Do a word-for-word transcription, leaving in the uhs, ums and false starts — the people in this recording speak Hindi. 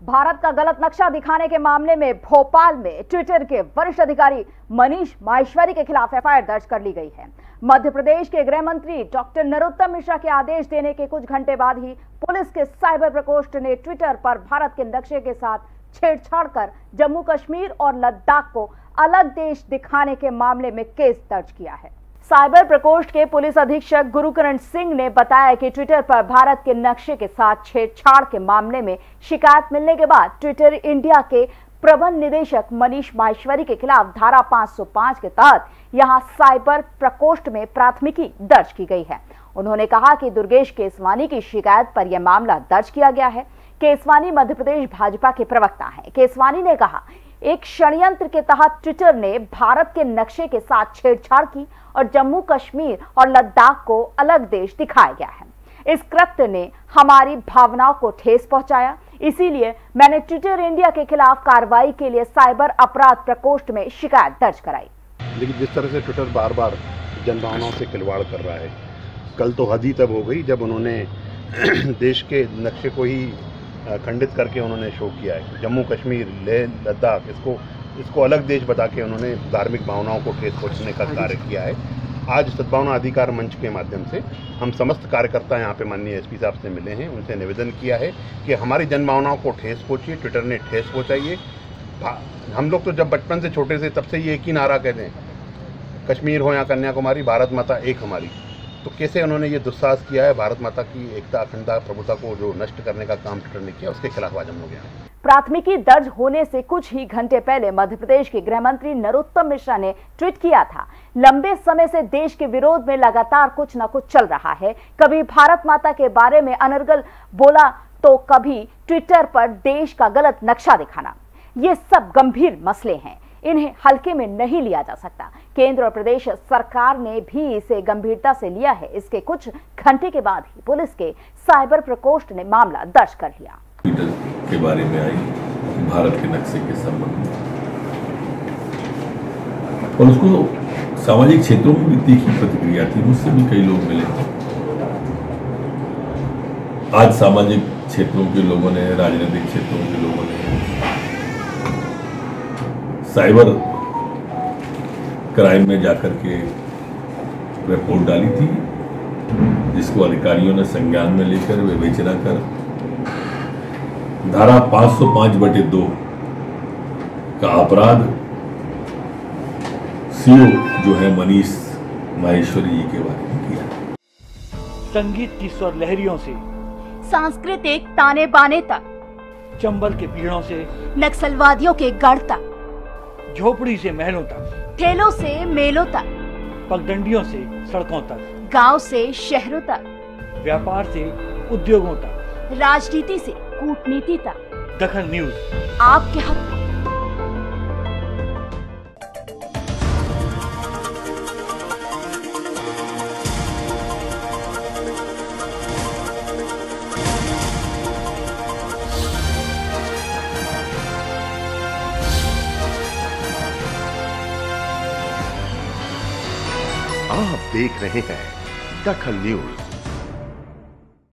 भारत का गलत नक्शा दिखाने के मामले में भोपाल में ट्विटर के वरिष्ठ अधिकारी मनीष माहेश्वरी के खिलाफ एफ आई आर दर्ज कर ली गई है। मध्य प्रदेश के गृह मंत्री डॉक्टर नरोत्तम मिश्रा के आदेश देने के कुछ घंटे बाद ही पुलिस के साइबर प्रकोष्ठ ने ट्विटर पर भारत के नक्शे के साथ छेड़छाड़ कर जम्मू कश्मीर और लद्दाख को अलग देश दिखाने के मामले में केस दर्ज किया है। साइबर प्रकोष्ठ के पुलिस अधीक्षक गुरुकरण सिंह ने बताया कि ट्विटर पर भारत के नक्शे के साथ छेड़छाड़ के मामले में शिकायत मिलने के बाद ट्विटर इंडिया के प्रबंध निदेशक मनीष माहेश्वरी के खिलाफ धारा पाँच सौ पाँच के तहत यहां साइबर प्रकोष्ठ में प्राथमिकी दर्ज की गई है। उन्होंने कहा कि दुर्गेश केसवानी की शिकायत पर यह मामला दर्ज किया गया है। केसवानी मध्य प्रदेश भाजपा के प्रवक्ता हैं। केसवानी ने कहा, एक षड्यंत्र के तहत ट्विटर ने भारत के नक्शे के साथ छेड़छाड़ की और जम्मू कश्मीर और लद्दाख को अलग देश दिखाया गया है। इस कृत्य ने हमारी भावनाओं को ठेस पहुंचाया, इसीलिए मैंने ट्विटर इंडिया के खिलाफ कार्रवाई के लिए साइबर अपराध प्रकोष्ठ में शिकायत दर्ज कराई। लेकिन जिस तरह से ट्विटर बार बार जनभावनाओं से खिलवाड़ कर रहा है, कल तो हद ही तब हो गई जब उन्होंने देश के नक्शे को ही खंडित करके उन्होंने शो किया है। जम्मू कश्मीर, लेह, लद्दाख, इसको इसको अलग देश बता के उन्होंने धार्मिक भावनाओं को ठेस पहुंचने का कार्य किया है। आज सद्भावना अधिकार मंच के माध्यम से हम समस्त कार्यकर्ता यहाँ पे माननीय एस पी साहब से मिले हैं, उनसे निवेदन किया है कि हमारी जनभावनाओं को ठेस पहुँची, ट्विटर ने ठेस पहुँचाई है। हम लोग तो जब बचपन से छोटे से तब से ये एक ही नारा कहते हैं, कश्मीर हो या कन्याकुमारी, भारत माता एक हमारी। तो कैसे उन्होंने ये दुस्साहस किया है, भारत माता की एकता, अखंडता, प्रभुता को जो नष्ट करने का काम ट्विटर ने किया, उसके खिलाफ आज हम लोग यहाँ। प्राथमिकी दर्ज होने से कुछ ही घंटे पहले मध्य प्रदेश के गृह मंत्री नरोत्तम मिश्रा ने ट्वीट किया था, लंबे समय से देश के विरोध में लगातार कुछ न कुछ चल रहा है। कभी भारत माता के बारे में अनर्गल बोला तो कभी ट्विटर पर देश का गलत नक्शा दिखाना। ये सब गंभीर मसले हैं, इन्हें हल्के में नहीं लिया जा सकता। केंद्र और प्रदेश सरकार ने भी इसे गंभीरता से लिया है। इसके कुछ घंटे के बाद ही पुलिस के साइबर प्रकोष्ठ ने मामला दर्ज कर लिया। ट्विटर के बारे में आई भारत के नक्शे के संबंध में, और उसको सामाजिक क्षेत्रों में भी तीखी प्रतिक्रिया थी। मुझसे भी कई लोग मिले। आज सामाजिक क्षेत्रों के लोगों ने, राजनीतिक क्षेत्रों के लोगों ने साइबर क्राइम में जाकर के रिपोर्ट डाली थी, जिसको अधिकारियों ने संज्ञान में लेकर विवेचना कर धारा पाँच सौ पाँच बटे दो का अपराध सीओ जो है मनीष माहेश्वरी जी के बारे में किया। संगीत की स्वर लहरियों से सांस्कृतिक ताने बाने तक, चंबल के पीड़ों से नक्सलवादियों के गढ़ तक, झोपड़ी से महलों तक, ठेलों से मेलों तक, पगडंडियों से सड़कों तक, गांव से शहरों तक, व्यापार से उद्योगों तक, राजनीति से कूटनीति तक, दखल न्यूज आपके हक में। आप देख रहे हैं दखल न्यूज।